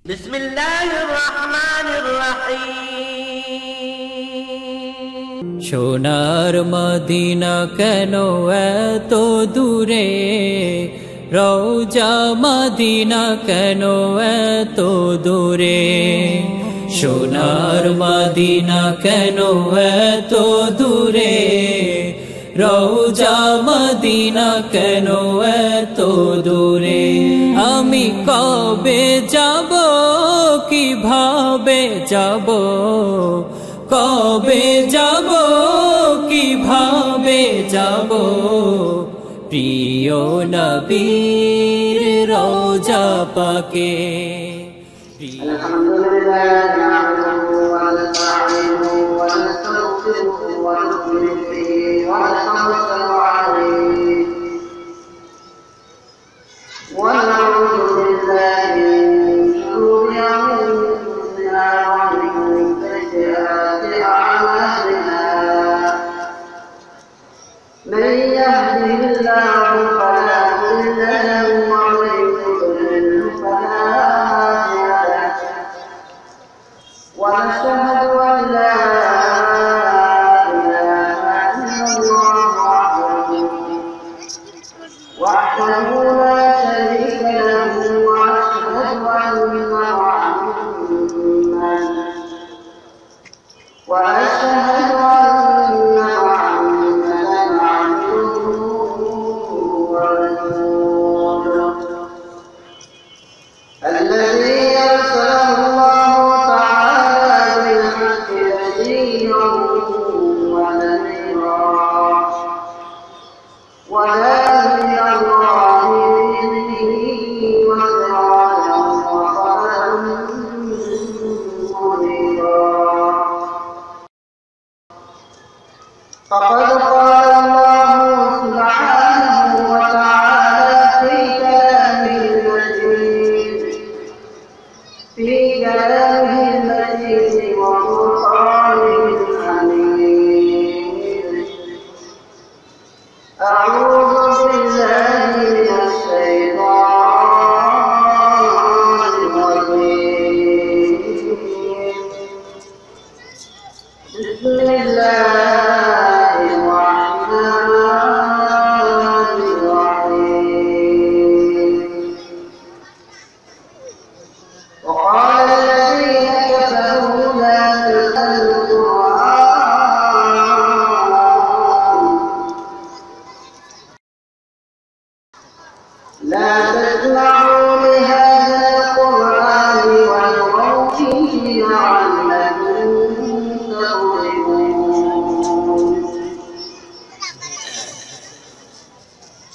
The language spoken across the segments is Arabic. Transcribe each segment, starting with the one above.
بسم الله الرحمن الرحيم সোনার মদিনা কেন এত দূরে রওজা মদিনা কেন এত দূরে সোনার মদিনা কেন এত দূরে রওজা মদিনা কেন এত দূরে আমি কবে যাব কিভাবে যাব কবে যাব কিভাবে যাব প্রিয় নবীর রওজা পাকে আলহামদুলিল্লাহ নাহমাদুহু ওয়া নাস্তাঈনুহু ওয়া নাস্তাগফিরুহু ওয়া নু'মিनु বিহি ওয়া নাতাওয়াক্কালু আলাইহি ওয়া না'উযু বিল্লাহি মিন shururi anfusina wa min sayyiati a'malina man yahdihillahu fala mudilla lahu wa man yudlil fala ونشهد أن لا إله إلا الله وحده لا شريك له وأشهد أن محمدا عبده ورسوله الذي أرسله الله تعالى بشيرا ونذيرا وداعيا الله بإذنه وسراجا وقمرا منيرا فقد قال الله سبحانه وتعالى في كلامه المجيد وفرقانه الحميد أعوذ بالله من الشيطان الرجيم بسم الله الرحمن الرحيم وقال الذين كفروا لا تسمعوا لهذا القرآن والغوا فيه لعلكم تغلبون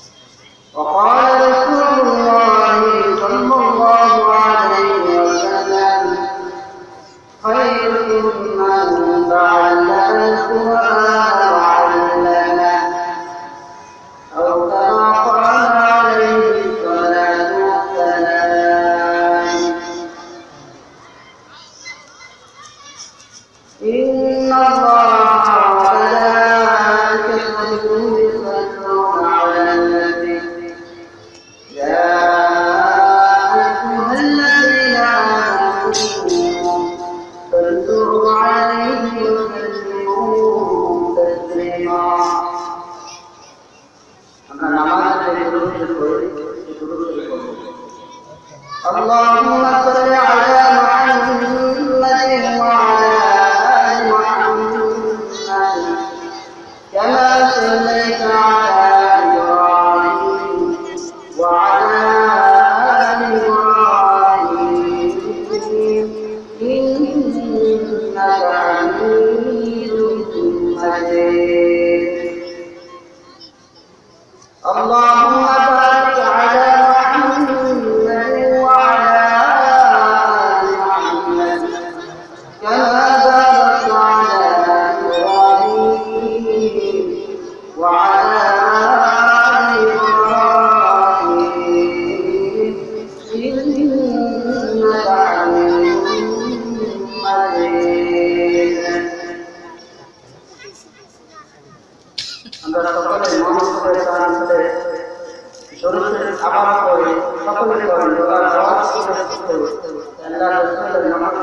وقال رسول الله صلى الله عليه وسلم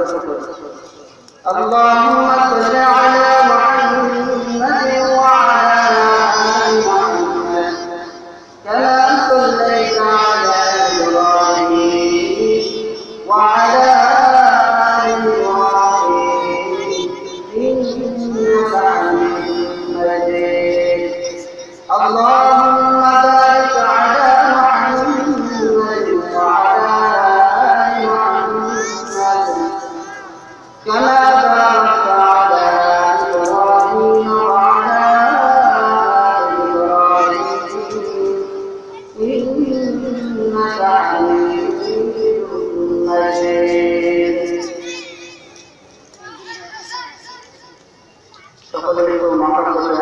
اللهم صل على محمد وعلى آل محمد كما صليت على إبراهيم وعلى آل إبراهيم إنك حميد مجيد. اللهم بارك على محمد وعلى آل محمد كما باركت على إبراهيم وعلى آل إبراهيم إنك حميد مجيد. সকলের মাথা করে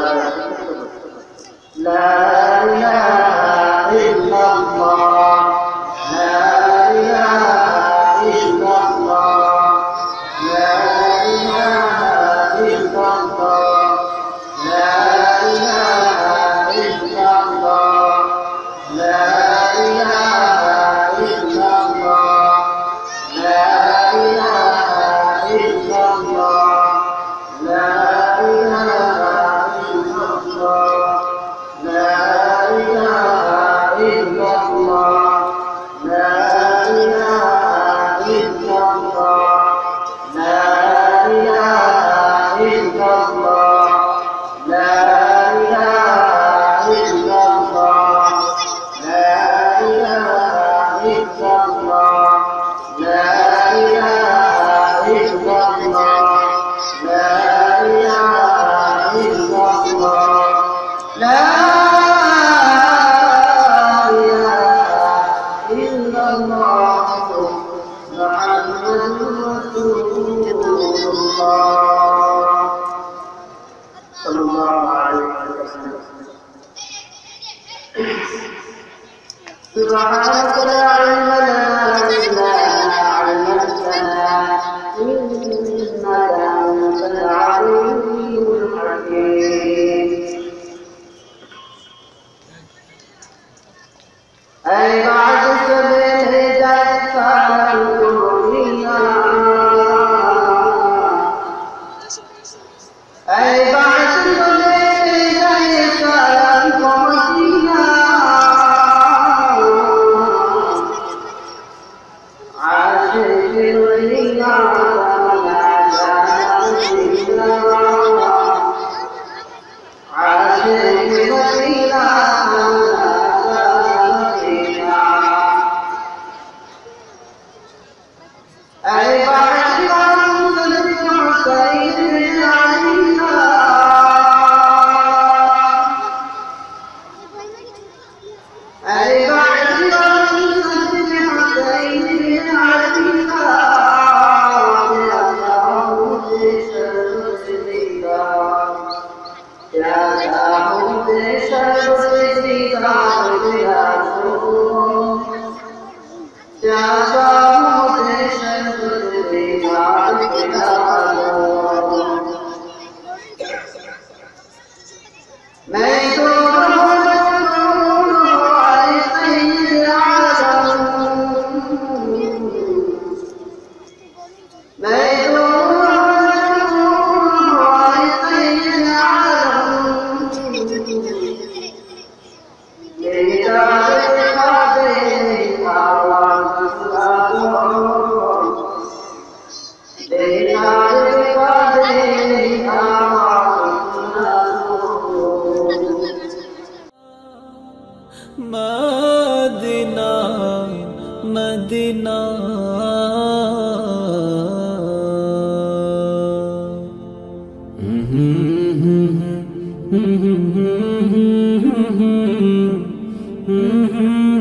لا إله إلا الله لا إله إلا الله لا إله إلا الله لا إله إلا الله لا إله إلا الله لا إله إلا الله لا إله إلا الله لا إله إلا الله لا إله إلا الله لا إله إلا الله لا إله إلا الله لا إله إلا الله لا إله إلا الله لا إله إلا الله لا إله إلا الله محمد رسول الله صلى الله عليه وسلم. سبحانك لا علم لنا إلا ما علمتنا إنك أنت العليم الحكيم. أي بعد سبيل دفع الدنيا أي بعد سبيل دفع الدنيا عاشق الدنيا عاشق الدنيا أي بعد سيد علينا أي بعد سيد علينا يا داود شرد يا داود मदीना मदीना Mm-hmm.